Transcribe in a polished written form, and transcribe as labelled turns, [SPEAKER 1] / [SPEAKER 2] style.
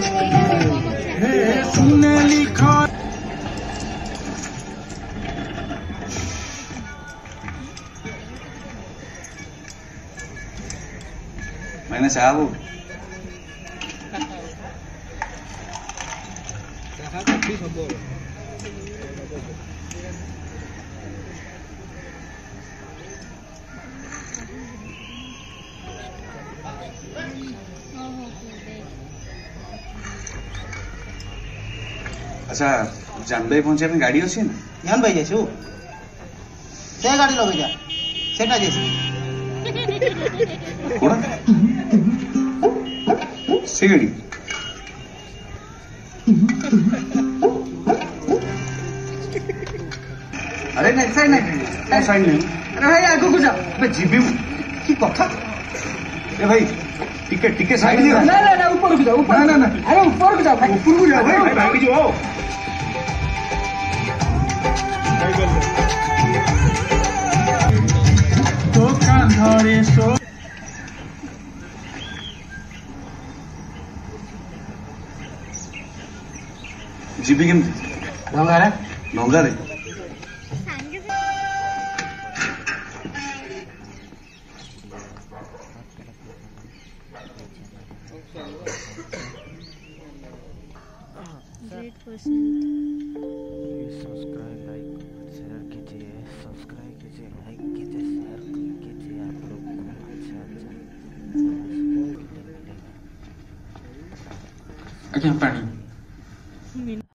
[SPEAKER 1] सुनने लिखा
[SPEAKER 2] मैंने चाहा वो अच्छा जान भाई पहुंचे अपनी गाड़ी अच्छी ना
[SPEAKER 3] जान भाई जैसे से गाड़ी लगे जा सेटा जैसे
[SPEAKER 2] से गाड़ी अरे नहीं साइड नहीं साइड नहीं अरे भाई आगो को जा मैं जीबी की कथा ए भाई टिकट टिकट साइड दियो
[SPEAKER 3] ना ना ना ऊपर को जाओ ऊपर
[SPEAKER 2] ना ना
[SPEAKER 3] अरे ऊपर को जाओ भाई
[SPEAKER 2] ऊपर को जा भाई भाई जो आओ
[SPEAKER 1] तो कांधरे सो
[SPEAKER 2] जीबी केम लंगा रे
[SPEAKER 4] सब्सक्राइब लाइक शेयर कीजिए सब्सक्राइब कीजिए लाइक कीजिए शेयर कीजिए आप लोग को अच्छा
[SPEAKER 1] अच्छा पानी